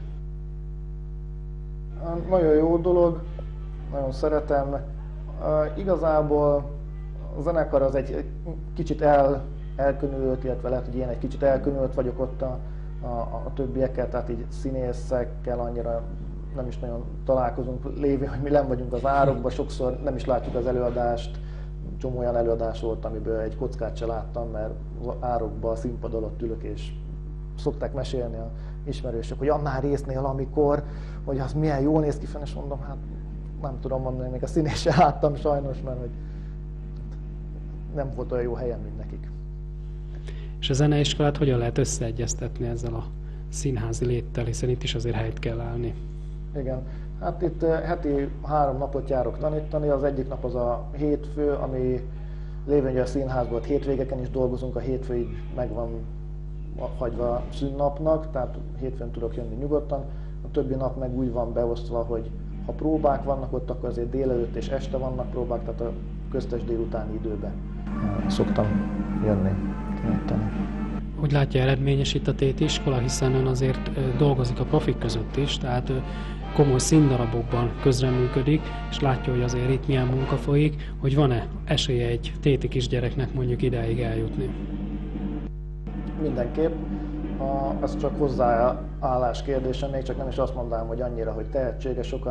Nagyon jó dolog, nagyon szeretem. Uh, igazából a zenekar az egy kicsit el, elkönült, illetve lehet, hogy én egy kicsit elkönült vagyok ott a, a, a többiekkel, tehát így színészekkel annyira nem is nagyon találkozunk, lévén, hogy mi nem vagyunk az árokban, sokszor nem is látjuk az előadást. Csomó olyan előadás volt, amiből egy kockát se láttam, mert az árokban a színpad alatt ülök, és szokták mesélni a ismerősök, hogy annál résznél, amikor, hogy az milyen jól néz ki fenn, és mondom, hát nem tudom mondani, még a színét se láttam sajnos, mert hogy nem volt olyan jó helyen, mint nekik. És a zeneiskolát hogyan lehet összeegyeztetni ezzel a színházi léttel, hiszen itt is azért helyt kell állni? Igen, hát itt heti három napot járok tanítani, az egyik nap az a hétfő, ami lévén, hogy a színházból hétvégeken is dolgozunk, a hétfő így meg van hagyva szünnapnak, tehát hétfőn tudok jönni nyugodtan, a többi nap meg úgy van beosztva, hogy ha próbák vannak ott, akkor azért délelőtt és este vannak próbák, tehát a köztes délutáni időben szoktam jönni tanítani. Hogy látja, eredményes itt a téti iskola, hiszen ön azért dolgozik a profik között is, tehát komoly színdarabokban közreműködik, és látja, hogy azért itt milyen munka folyik, hogy van-e esélye egy téti kisgyereknek mondjuk ideig eljutni? Mindenképp. Ez csak hozzáállás kérdése, még csak nem is azt mondanám, hogy annyira, hogy tehetséges, sokan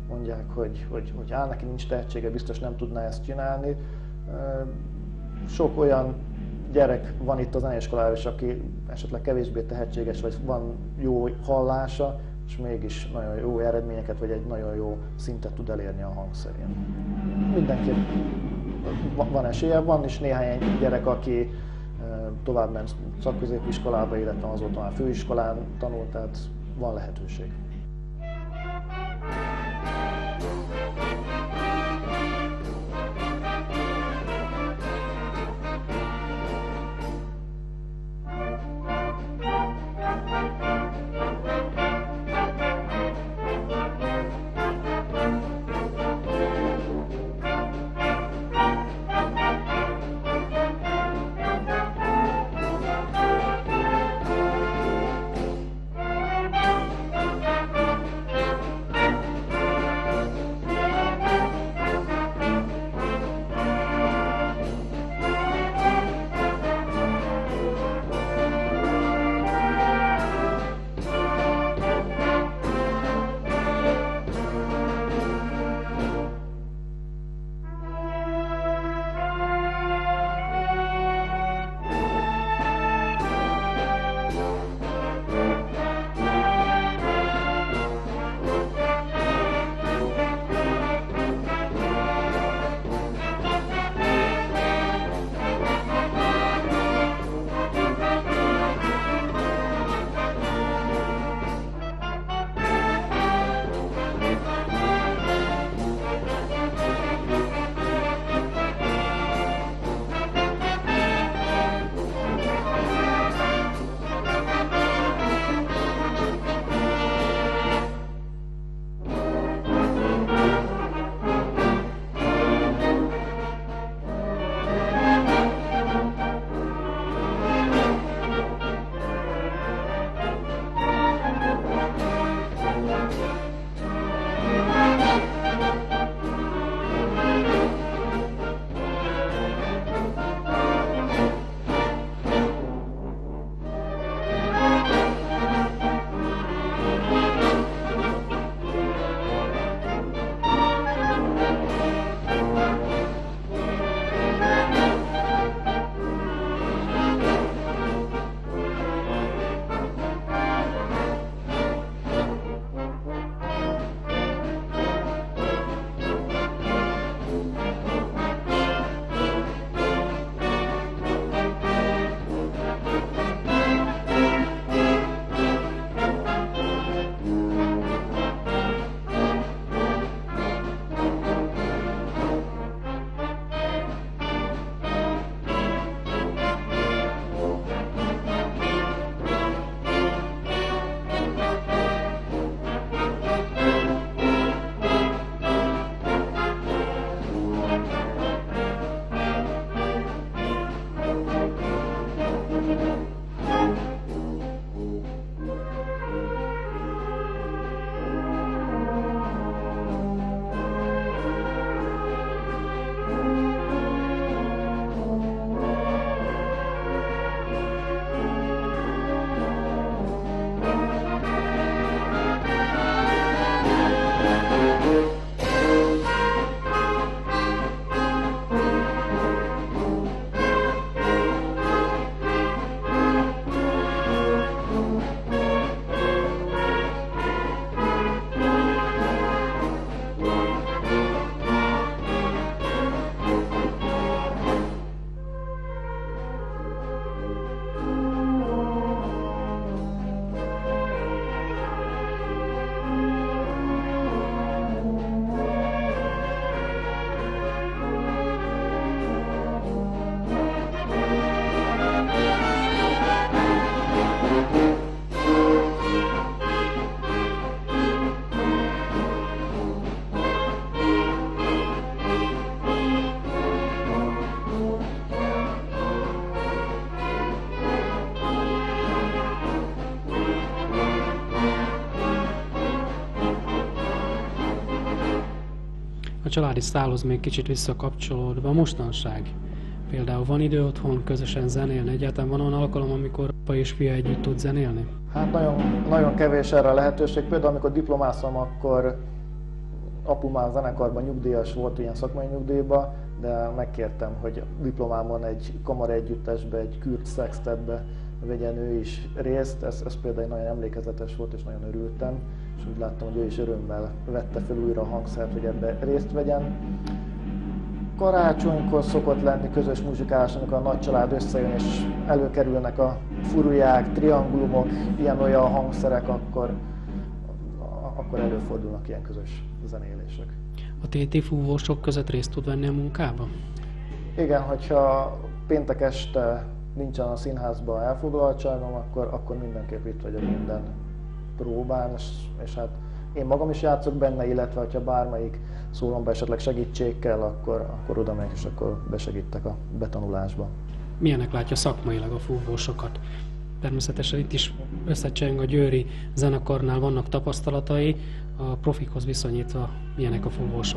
mondják, hogy, hogy, hogy áll, neki nincs tehetsége, biztos nem tudná ezt csinálni. Sok olyan gyerek van itt a zeneiskolában is, aki esetleg kevésbé tehetséges, vagy van jó hallása, és mégis nagyon jó eredményeket, vagy egy nagyon jó szintet tud elérni a hangszerén. Mindenképp van esélye, van is néhány gyerek, aki tovább ment szakközépiskolába, illetve azóta már főiskolán tanult, tehát van lehetőség. családi szálhoz még kicsit visszakapcsolódva, mostanság. Például van idő otthon közösen zenélni, egyáltalán van olyan alkalom, amikor apa és fia együtt tud zenélni? Hát nagyon, nagyon kevés erre a lehetőség. Például amikor diplomázom, akkor apu már zenekarban nyugdíjas volt, ilyen szakmai nyugdíjban, de megkértem, hogy diplomámon egy kamaraegyüttesbe, egy kürt sextetbe vegyen ő is részt. Ez, ez például nagyon emlékezetes volt, és nagyon örültem, és úgy láttam, hogy ő is örömmel vette fel újra a hangszert, hogy ebbe részt vegyen. Karácsonykor szokott lenni közös muzsikálás, amikor a nagy család összejön, és előkerülnek a furuják, triangulumok, ilyen-olyan hangszerek, akkor, akkor előfordulnak ilyen közös zenélések. A té té fúvósok között részt tud venni a munkában? Igen, hogyha péntek este nincsen a színházban elfoglaltságom, akkor, akkor mindenképp itt vagyok minden próbán, és, és hát én magam is játszok benne, illetve ha bármelyik szólomba esetleg segítség kell, akkor, akkor oda megyek, és akkor besegítek a betanulásba. Milyenek látja szakmailag a fúvósokat? Természetesen itt is összecseng a győri zenekarnál vannak tapasztalatai, a profikhoz viszonyítva milyenek a fúvósok?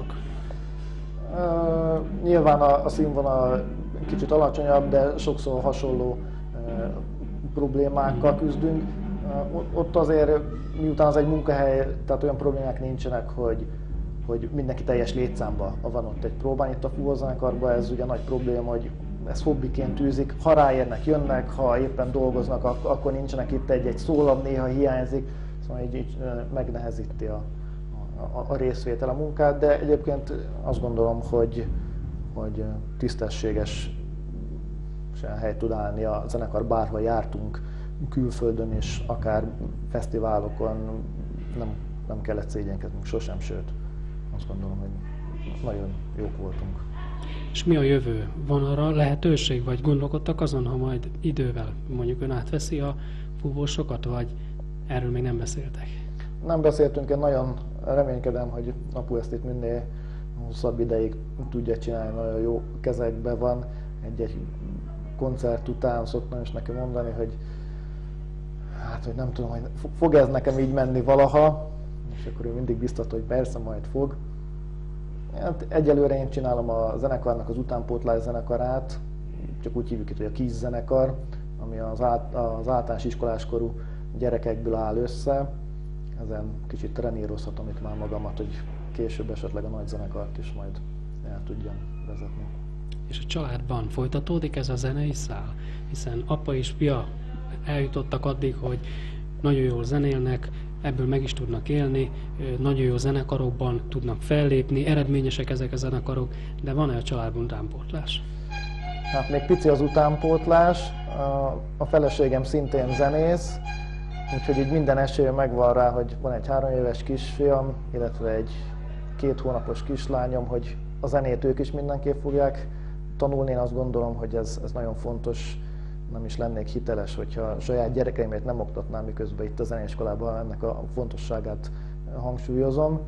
Uh, nyilván a, a színvonal kicsit alacsonyabb, de sokszor hasonló uh, problémákkal küzdünk. Uh, ott azért, miután az egy munkahely, tehát olyan problémák nincsenek, hogy, hogy mindenki teljes létszámban van ott egy próbán. Itt a fúvózenekarban ez ugye nagy probléma, hogy ezt hobbiként űzik, ha ráérnek, jönnek, ha éppen dolgoznak, akkor nincsenek itt egy-egy szólam, néha hiányzik, szóval így, így megnehezíti a, a, a részvétel a munkát, de egyébként azt gondolom, hogy, hogy tisztességes hely tud állni a zenekar, bárhol jártunk külföldön és akár fesztiválokon, nem, nem kellett szégyenkeznünk sosem, sőt, azt gondolom, hogy nagyon jók voltunk. És mi a jövő? Van arra lehetőség, vagy gondolkodtak azon, ha majd idővel mondjuk ön átveszi a fúvósokat, vagy erről még nem beszéltek? Nem beszéltünk, én nagyon reménykedem, hogy apu ezt itt minél hosszabb ideig tudja csinálni, nagyon jó kezekben van. Egy-egy koncert után szoktam is neki mondani, hogy hát, hogy nem tudom, hogy fog ez nekem így menni valaha, és akkor ő mindig biztat, hogy persze, majd fog. Hát egyelőre én csinálom a zenekarnak az utánpótlás zenekarát, csak úgy hívjuk itt, hogy a kis zenekar, ami az, át, az általános iskoláskorú gyerekekből áll össze. Ezen kicsit trenírozhatom itt már magamat, hogy később esetleg a nagy zenekart is majd el tudjam vezetni. És a családban folytatódik ez a zenei szál? Hiszen apa és fia eljutottak addig, hogy nagyon jól zenélnek, ebből meg is tudnak élni, nagyon jó zenekarokban tudnak fellépni, eredményesek ezek a zenekarok, de van-e a családban utánpótlás? Hát még pici az utánpótlás, a feleségem szintén zenész, úgyhogy így minden esélye megvan rá, hogy van egy három éves kisfiam, illetve egy két hónapos kislányom, hogy a zenét ők is mindenképp fogják tanulni. Én azt gondolom, hogy ez, ez nagyon fontos, nem is lennék hiteles, hogyha a saját gyerekeimet nem oktatnám, miközben itt a zeneiskolában ennek a fontosságát hangsúlyozom.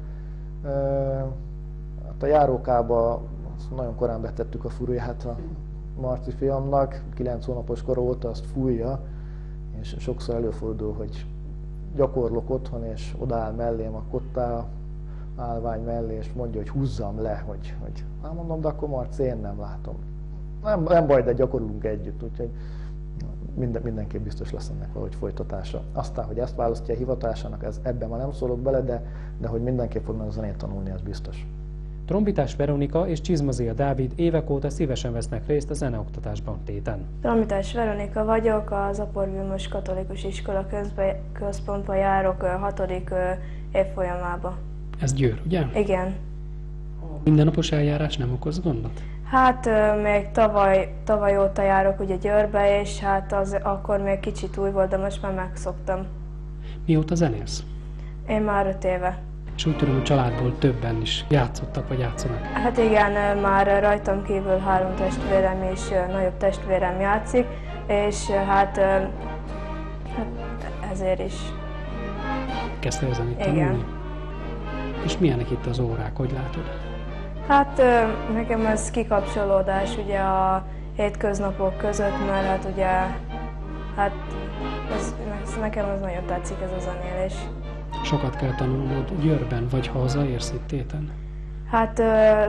Hát a járókába nagyon korán betettük a furuját a Marci fiamnak, kilenc hónapos kor óta azt fújja, és sokszor előfordul, hogy gyakorlok otthon, és odaáll mellém a kottá állvány mellé, és mondja, hogy húzzam le, hogy, hogy nem mondom, de akkor Marci, én nem látom. Nem, nem baj, de gyakorlunk együtt, úgyhogy minden, mindenképp biztos lesz ennek valahogy folytatása. Aztán, hogy ezt választja a hivatásának, ez, ebben már nem szólok bele, de, de hogy mindenképp fognak a zenét tanulni, ez biztos. Trombitás Veronika és Csizmazia Dávid évek óta szívesen vesznek részt a zeneoktatásban téten. Trombitás Veronika vagyok, az Apor Vilmos Katolikus Iskola központba járok hatodik évfolyamába. Ez Győr, ugye? Igen. Mindennapos eljárás nem okoz gondot? Hát még tavaly, tavaly óta járok ugye Győrbe, és hát az akkor még kicsit új volt, de most már megszoktam. Mióta zenélsz? Én már öt éve. És úgy tudom, a családból többen is játszottak vagy játszanak. Hát igen, már rajtam kívül három testvérem és nagyobb testvérem játszik, és hát, hát ezért is. Kezdte a zenét tanulni? Igen. És milyenek itt az órák, hogy látod? Hát nekem ez kikapcsolódás ugye a hétköznapok között, mert hát ugye, hát ez, nekem ez nagyon tetszik, ez a zenélés. Sokat kell tanulnod Győrben, vagy ha hazaérsz itt téten? Hát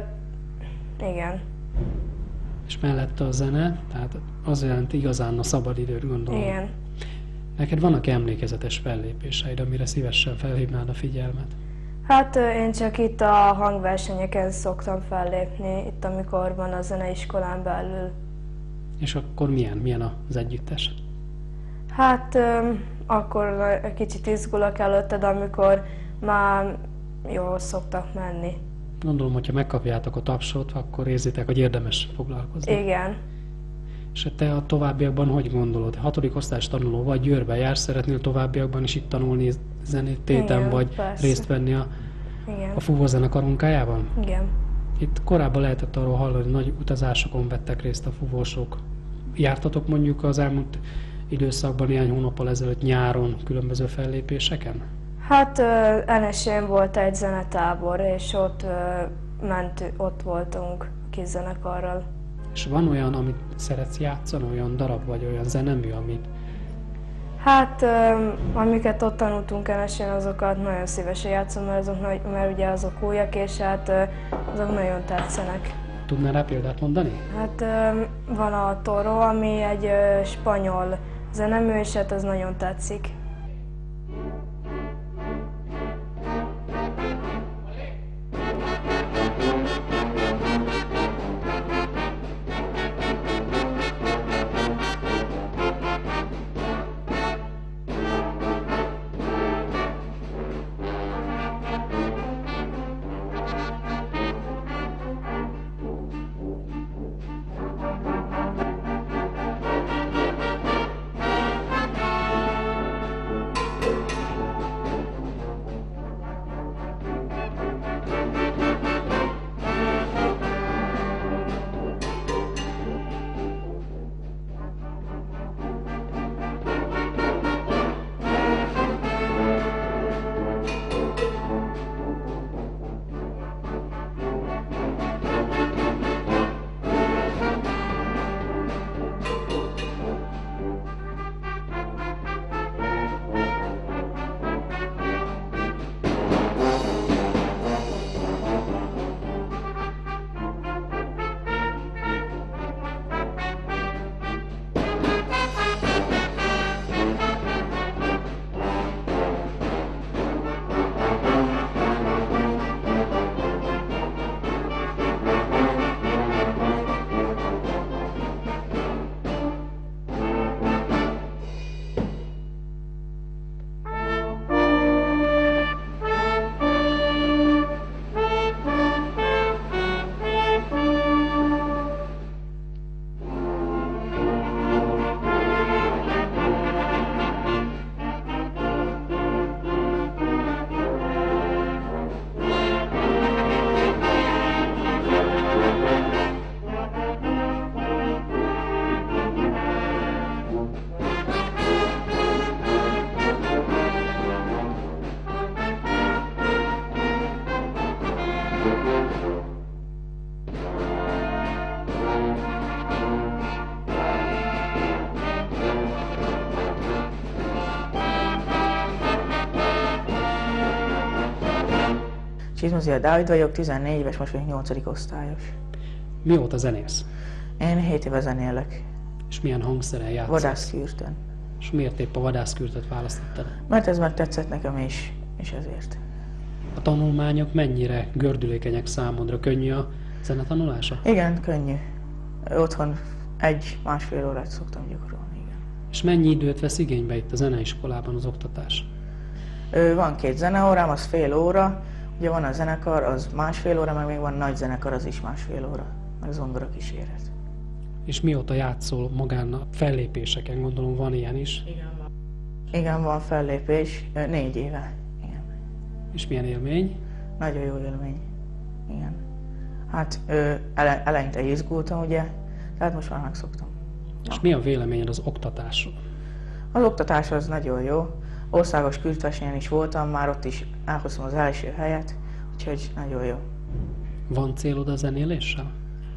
igen. És mellette a zene, tehát az jelenti igazán a szabadidőt, gondolom. Igen. Neked vannak emlékezetes fellépéseid, amire szívesen felhívnád a figyelmet? Hát ö, én csak itt a hangversenyeken szoktam fellépni, itt amikor van a zeneiskolán belül. És akkor milyen? Milyen az együttes? Hát ö, akkor egy kicsit izgulok előtte, de amikor már jól szoktak menni. Gondolom, hogyha megkapjátok a tapsot, akkor érzitek, hogy érdemes foglalkozni. Igen. És te a továbbiakban hogy gondolod? Hatodik osztályos tanuló vagy, Győrbe jársz, szeretnél továbbiakban is itt tanulni zenét, téten, Igen, vagy persze. részt venni a, Igen. a fúvózenekar munkájában? Igen. Itt korábban lehetett arról hallani, hogy nagy utazásokon vettek részt a fúvósok. Jártatok mondjuk az elmúlt időszakban, néhány hónappal ezelőtt nyáron különböző fellépéseken? Hát Enesén volt egy zenetábor, és ott ö, ment, ott voltunk kis zenekarral. És van olyan, amit szeretsz játszani, olyan darab vagy olyan zenemű, amit Hát ö, amiket ott tanultunk Enesén, azokat nagyon szívesen játszom, mert, azok, nagy- mert ugye azok újak, és hát ö, azok nagyon tetszenek. tudnál rá példát mondani? Hát ö, van a Toro, ami egy ö, spanyol zenemű, és hát ez nagyon tetszik. Csizmazia Dávid vagyok, tizennégy éves, most vagyok nyolcadik osztályos. Mióta zenész? Én hét éve zenélek, És milyen hangszeren játszasz? vadászkürtön. És miért épp a vadászkürtöt választottad? Mert ez megtetszett nekem is, és ezért. A tanulmányok mennyire gördülékenyek számodra? Könnyű a zenetanulása? Igen, könnyű. Otthon egy-másfél órát szoktam gyakorolni, igen. És mennyi időt vesz igénybe itt a zeneiskolában az oktatás? Ö, Van két zeneórám, az fél óra, ugye van a zenekar, az másfél óra, meg még van nagy zenekar, az is másfél óra, meg zongora kíséret. És mióta játszol magán a fellépéseken? Gondolom van ilyen is. Igen, van. Igen, van fellépés, ö, négy éve. Igen. És milyen élmény? Nagyon jó élmény. Igen. Hát ö, ele, eleinte izgultam, ugye, tehát most már megszoktam. És mi a véleményed az oktatásról? Az oktatás az nagyon jó. Országos kürtversenyen is voltam, már ott is elhoztam az első helyet, úgyhogy nagyon jó. Van célod a zenéléssel?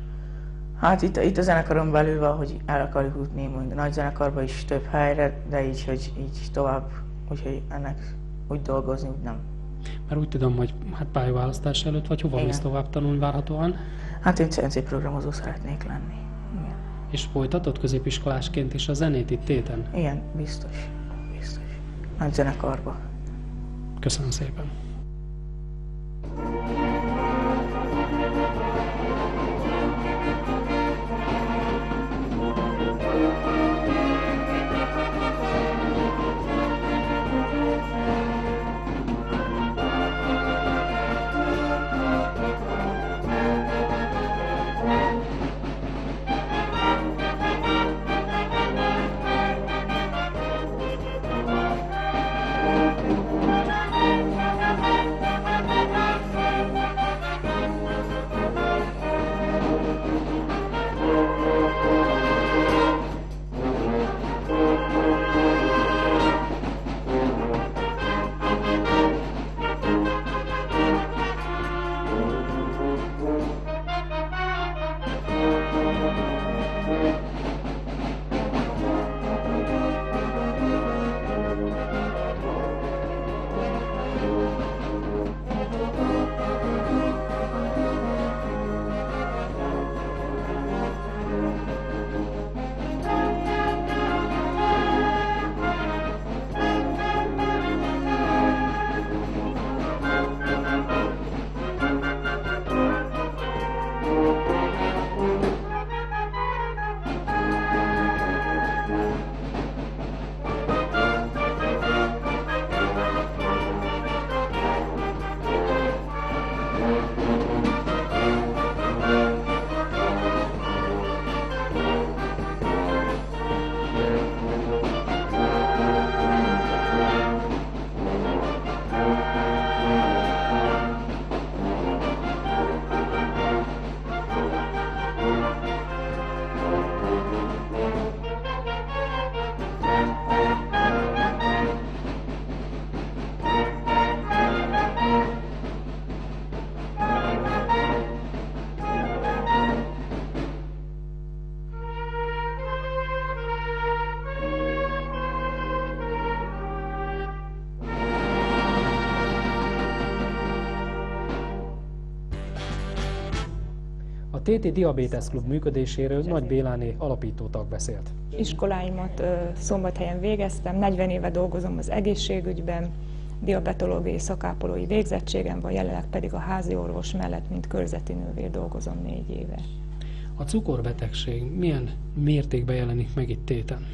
Hát itt, itt a zenekaron belül van, hogy el akarjuk jutni mondjuk nagy zenekarba is több helyre, de így, hogy így tovább, úgyhogy ennek úgy dolgozni, úgy nem. Mert úgy tudom, hogy hát pályaválasztás előtt vagy hova Igen. mész tovább tanulni várhatóan? Hát én cé en cé programozó szeretnék lenni. Igen, És folytatod középiskolásként is a zenét itt téten? Igen biztos, biztos. Nagy zenekarba. Köszönöm szépen! A té té Diabetes Klub működéséről Nagy Béláné alapító tag beszélt. Iskoláimat ö, Szombathelyen végeztem, negyven éve dolgozom az egészségügyben, diabetológiai szakápolói végzettségem van, jelenleg pedig a házi orvos mellett, mint körzeti nővér dolgozom négy éve. A cukorbetegség milyen mértékben jelenik meg itt Téten?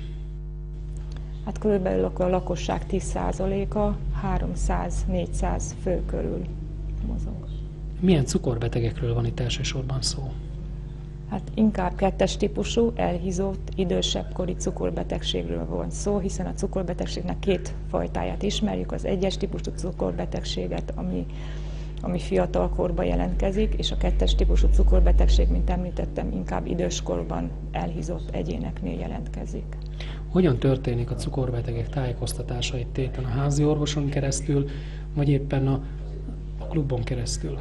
Hát körülbelül a lakosság tíz százaléka háromszáz-négyszáz fő körül mozog. Milyen cukorbetegekről van itt elsősorban szó? Hát inkább kettes típusú, elhízott, idősebb kori cukorbetegségről van szó, hiszen a cukorbetegségnek két fajtáját ismerjük, az egyes típusú cukorbetegséget, ami, ami fiatal korban jelentkezik, és a kettes típusú cukorbetegség, mint említettem, inkább időskorban elhízott egyéneknél jelentkezik. Hogyan történik a cukorbetegek tájékoztatása itt Téten, a házi orvoson keresztül, vagy éppen a, a klubon keresztül?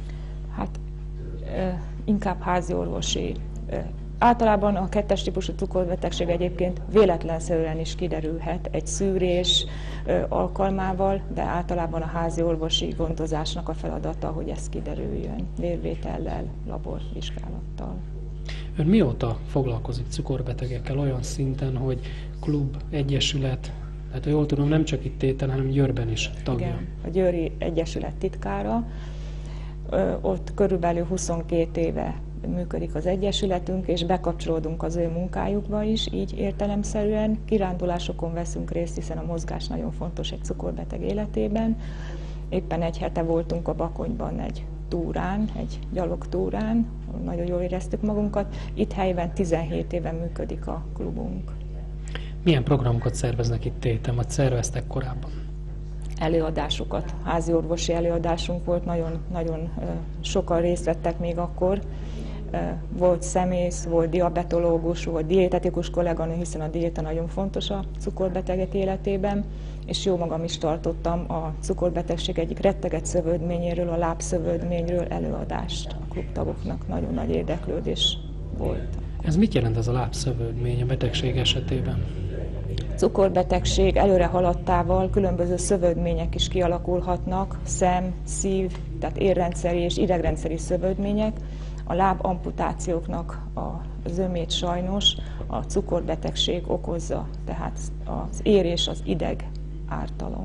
Hát e, inkább házi orvosi. E, általában a kettes típusú cukorbetegség egyébként véletlenszerűen is kiderülhet egy szűrés e, alkalmával, de általában a házi orvosi gondozásnak a feladata, hogy ez kiderüljön, vérvétellel, laborvizsgálattal. Ön mióta foglalkozik cukorbetegekkel olyan szinten, hogy klub, egyesület, hát ha jól tudom, nem csak itt Téten, hanem Győrben is tagja? Igen, a Győri Egyesület titkára. Ö, ott körülbelül huszonkét éve működik az egyesületünk, és bekapcsolódunk az ő munkájukba is, így értelemszerűen. Kirándulásokon veszünk részt, hiszen a mozgás nagyon fontos egy cukorbeteg életében. Éppen egy hete voltunk a Bakonyban egy túrán, egy gyalogtúrán, nagyon jól éreztük magunkat. Itt helyben tizenhét éve működik a klubunk. Milyen programokat szerveznek itt Téten, vagy szerveztek korábban? Előadásokat, házi orvosi előadásunk volt, nagyon, nagyon sokan részt vettek még akkor. Volt szemész, volt diabetológus, volt diétetikus kolléganő, hiszen a diéta nagyon fontos a cukorbetegek életében, és jó magam is tartottam a cukorbetegség egyik retteget szövődményéről, a lábszövődményről előadást a klubtagoknak. Nagyon nagy érdeklődés volt. Ez mit jelent ez a lábszövődmény a betegség esetében? Cukorbetegség előre haladtával különböző szövődmények is kialakulhatnak, szem, szív, tehát érrendszeri és idegrendszeri szövődmények. A láb amputációknak a zömét sajnos a cukorbetegség okozza, tehát az ér és az ideg ártalom.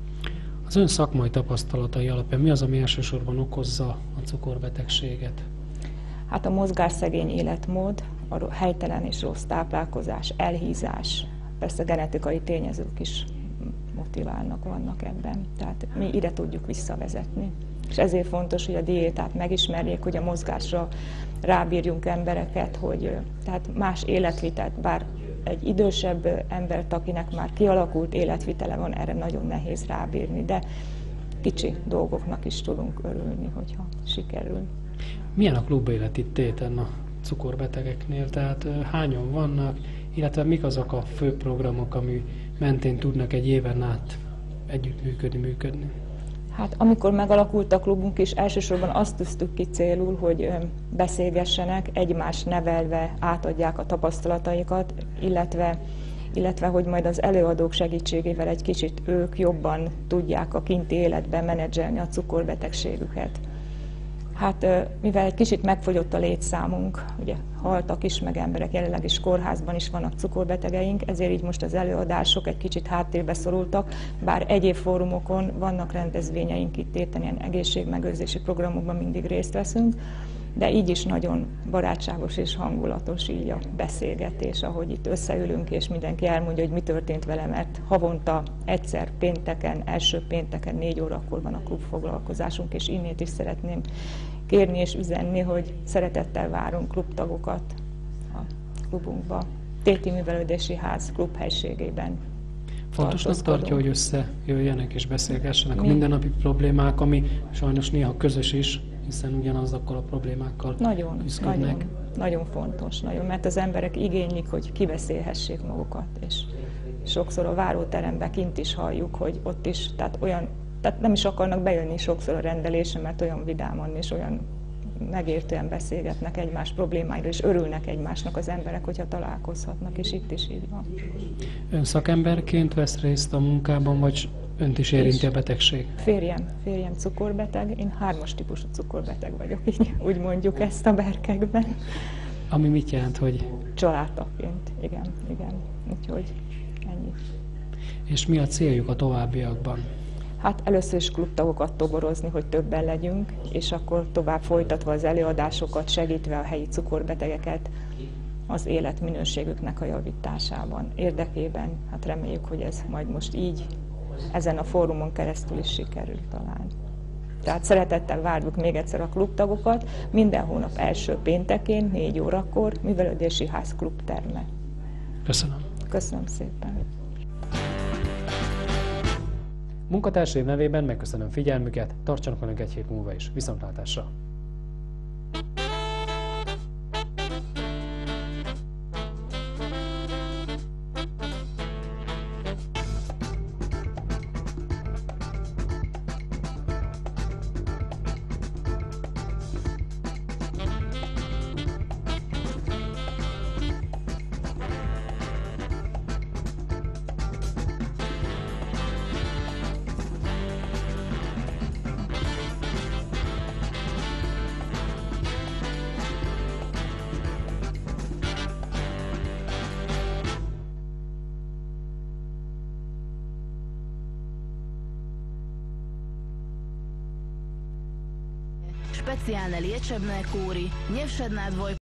Az ön szakmai tapasztalatai alapján mi az, ami elsősorban okozza a cukorbetegséget? Hát a mozgásszegény életmód, a helytelen és rossz táplálkozás, elhízás, persze genetikai tényezők is motiválnak, vannak ebben. Tehát mi ide tudjuk visszavezetni. És ezért fontos, hogy a diétát megismerjék, hogy a mozgásra rábírjunk embereket, hogy tehát más életvitelt, bár egy idősebb embert, akinek már kialakult életvitele van, erre nagyon nehéz rábírni, de kicsi dolgoknak is tudunk örülni, hogyha sikerül. Milyen a klubélet itt Téten a cukorbetegeknél? Tehát hányan vannak, illetve mik azok a fő programok, ami mentén tudnak egy éven át együttműködni, működni? Hát amikor megalakult a klubunk is, elsősorban azt tűztük ki célul, hogy beszélgessenek, egymást nevelve átadják a tapasztalataikat, illetve, illetve hogy majd az előadók segítségével egy kicsit ők jobban tudják a kinti életben menedzselni a cukorbetegségüket. Hát mivel egy kicsit megfogyott a létszámunk, ugye haltak is meg emberek, jelenleg is kórházban is vannak cukorbetegeink, ezért így most az előadások egy kicsit háttérbe szorultak, bár egyéb fórumokon vannak rendezvényeink itt Téten, ilyen egészségmegőrzési programokban mindig részt veszünk, de így is nagyon barátságos és hangulatos így a beszélgetés, ahogy itt összeülünk, és mindenki elmondja, hogy mi történt vele, mert havonta egyszer pénteken, első pénteken négy órakor van a klubfoglalkozásunk, és innét is szeretném kérni és üzenni, hogy szeretettel várunk klubtagokat a klubunkba, Téti Művelődési Ház klubhelységében. Fontosnak tartja, hogy összejöjjenek és beszélgessenek Mi? a mindennapi problémák, ami sajnos néha közös is, hiszen ugyanazokkal a problémákkal Nagyon, küzdködnek. nagyon, nagyon fontos, nagyon, mert az emberek igénylik, hogy kibeszélhessék magukat, és sokszor a váróteremben kint is halljuk, hogy ott is, tehát olyan, tehát nem is akarnak bejönni sokszor a rendelésre, mert olyan vidáman és olyan megértően beszélgetnek egymás problémáiról, és örülnek egymásnak az emberek, hogyha találkozhatnak, és itt is így van. Ön szakemberként vesz részt a munkában, vagy Önt is érinti a betegség? Férjem, férjem cukorbeteg, én hármas típusú cukorbeteg vagyok, így úgy mondjuk ezt a berkekben. Ami mit jelent, hogy... Családtagként, igen, igen. Úgyhogy ennyi. És mi a céljuk a továbbiakban? Hát először is klubtagokat toborozni, hogy többen legyünk, és akkor tovább folytatva az előadásokat, segítve a helyi cukorbetegeket az életminőségüknek a javításában. Érdekében, hát reméljük, hogy ez majd most így, ezen a fórumon keresztül is sikerül talán. Tehát szeretettel várjuk még egyszer a klubtagokat, minden hónap első péntekén, négy órakor, Művelődési Ház klubterme. Köszönöm. Köszönöm szépen. Munkatársaim nevében megköszönöm figyelmüket, tartsanak velünk egy hét múlva is. Viszontlátásra! Specjalne lieczebne kury, nie wszedł na dwoj